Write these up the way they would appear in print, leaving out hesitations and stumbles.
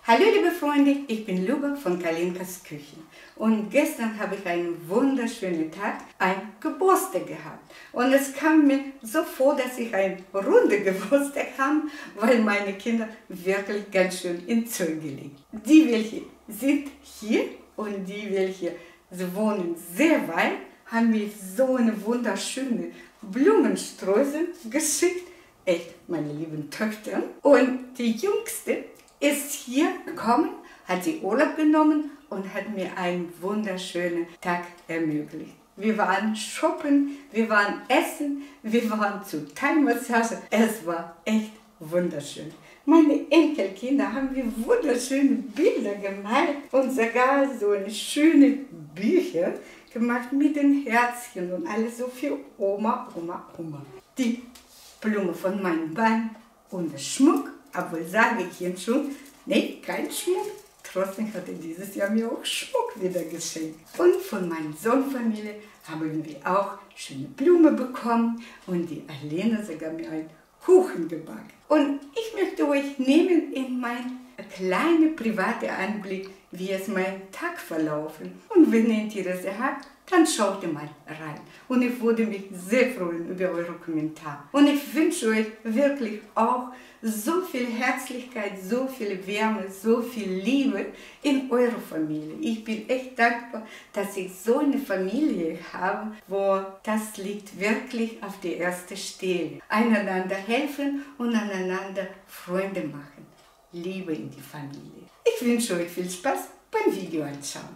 Hallo liebe Freunde, ich bin Luba von Kalinkas Küche und gestern habe ich einen wunderschönen Tag, einen Geburtstag gehabt. Und es kam mir so vor, dass ich einen runden Geburtstag habe, weil meine Kinder wirklich ganz schön in Zögern liegen. Die welche sind hier und die welche sie wohnen sehr weit, haben mir so eine wunderschöne Blumensträuße geschickt. Echt, meine lieben Töchter. Und die Jüngste ist hier gekommen, hat sie Urlaub genommen und hat mir einen wunderschönen Tag ermöglicht. Wir waren shoppen, wir waren essen, wir waren zu Thai-Massage. Es war echt wunderschön. Meine Enkelkinder haben mir wunderschöne Bilder gemalt und sogar so eine schöne Bücher gemacht mit den Herzchen und alles so für Oma. Die Blume von meinem Mann und der Schmuck. Obwohl sage ich Ihnen schon, nee, kein Schmuck. Trotzdem hat er dieses Jahr mir auch Schmuck wieder geschenkt. Und von meiner Sohnfamilie haben wir auch schöne Blumen bekommen und die Alena sogar mir einen Kuchen gebacken. Und ich möchte euch nehmen in meinen kleinen privaten Anblick, wie es mein Tag verlaufen. Und wenn ihr Interesse habt, dann schaut ihr mal rein. Und ich würde mich sehr freuen über eure Kommentare. Und ich wünsche euch wirklich auch so viel Herzlichkeit, so viel Wärme, so viel Liebe in eurer Familie. Ich bin echt dankbar, dass ich so eine Familie habe, wo das liegt wirklich auf der ersten Stelle. Einander helfen und aneinander Freunde machen. Liebe in die Familie. Ich wünsche euch viel Spaß beim Video anschauen.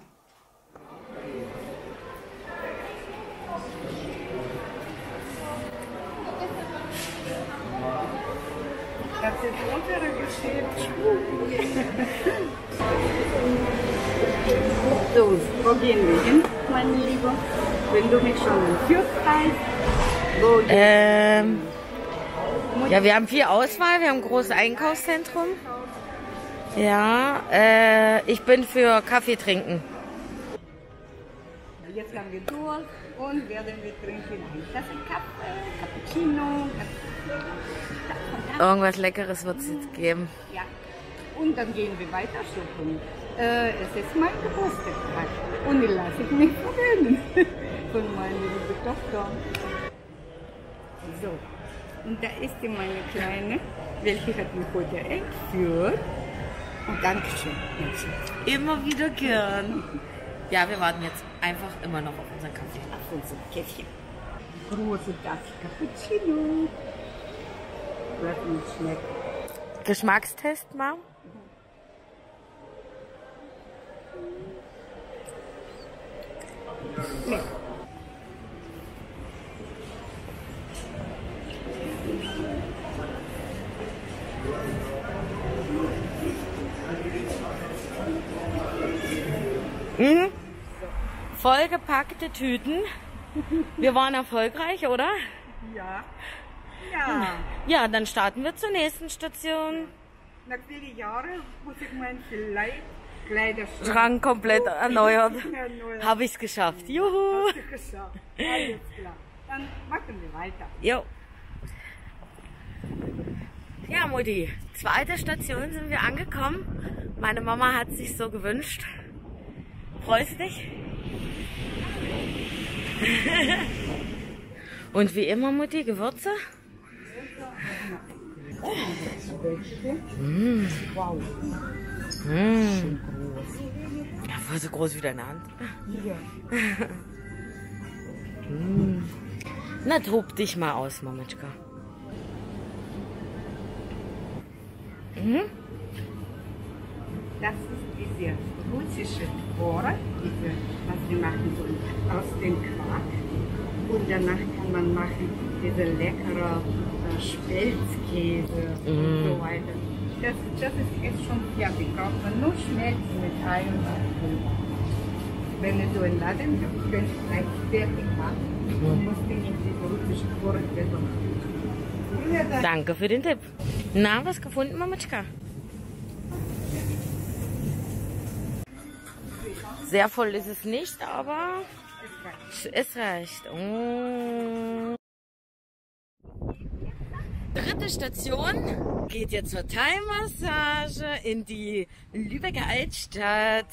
Das ist unsere Geschichte. So, wo gehen wir hin, meine Liebe? Wenn du mich schon entführt hast, wo ja, wir haben viel Auswahl, wir haben ein großes Einkaufszentrum. Ja, ich bin für Kaffee trinken. Jetzt haben wir durch und werden wir trinken eine Tasse Kaffee, Cappuccino. Irgendwas Leckeres wird es jetzt geben. Ja, und dann gehen wir weiter shoppen. Es ist mein Geburtstag und ich lasse mich verwöhnen von meiner lieben Tochter. So, und da ist die meine Kleine, welche hat mich heute entführt. Und Dankeschön. Immer wieder gern. Ja, wir warten jetzt einfach immer noch auf unseren Kaffee. Auf unser Käffchen. Große Tasse Cappuccino. Wird uns schmecken. Geschmackstest mal. Nee. Mhm. Vollgepackte Tüten. Wir waren erfolgreich, oder? Ja. Ja. Ja, dann starten wir zur nächsten Station. Nach vielen Jahren muss ich meinen Kleiderschrank Komplett erneuert. Habe ich es geschafft. Juhu. Hast du geschafft. Alles klar. Dann machen wir weiter. Jo. Ja, Mutti, zweite Station sind wir angekommen. Meine Mama hat sich so gewünscht. Freust dich? Und wie immer, Mutti, Gewürze? Mmh. Wow. Mmh. Ja, voll so groß wie deine Hand. Ja. Mmh. Na, tob dich mal aus, Mametschka. Mhm. Das ist diese russische Tore, was wir machen so aus dem Quark. Und danach kann man machen diese leckere Spelzkäse und so weiter. Das ist jetzt schon fertig. Braucht man nur schmelzen mit Ei und Apfel. Wenn ihr so einen Laden habt, könnt ihr gleich fertig machen. Man muss nicht diese russische Tore machen. Danke für den Tipp. Na, was gefunden, Mametschka? Sehr voll ist es nicht, aber es reicht. Oh. Dritte Station geht jetzt zur Thai-Massage in die Lübecker Altstadt.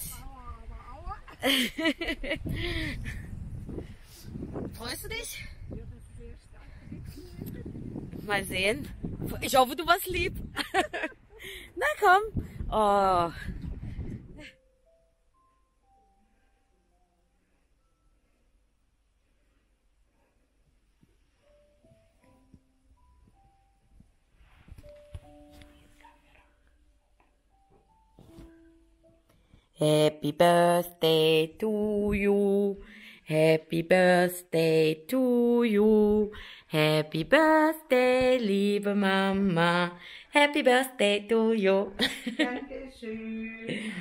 Freust du dich? Mal sehen. Ich hoffe, du warst lieb. Na komm. Oh. Happy birthday to you. Happy birthday to you. Happy birthday, liebe Mama. Happy birthday to you. Dankeschön.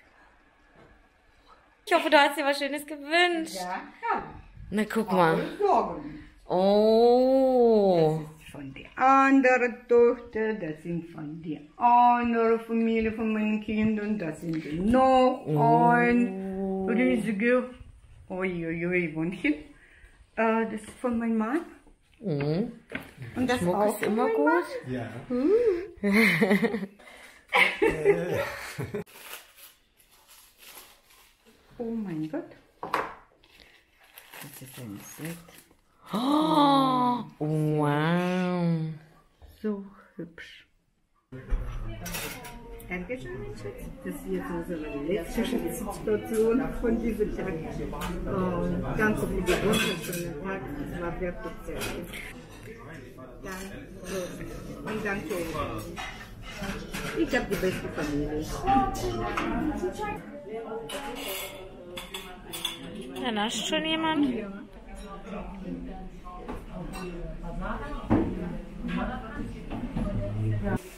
Ich hoffe, du hast dir was Schönes gewünscht. Ja, Na, guck mal. Sorgen. Oh. Das ist von der anderen Tochter, das sind von der anderen Familie von meinen Kindern, das sind noch ein riesiger, uiuiui, Wunschchen. Das ist von meinem Mann. Mhm. Und das Schmuck auch ist von immer meinem gut. Mann. Ja. Oh mein Gott. Das ist ein Set. Oh, wow. So hübsch. Dankeschön, Schatz. Das ist jetzt unsere letzte Situation von diesem Tag. Danke für die wunderschönen Tag. Es war wirklich sehr gut. Danke. Und danke. Ich habe die beste Familie. Da nascht schon jemand. Ja.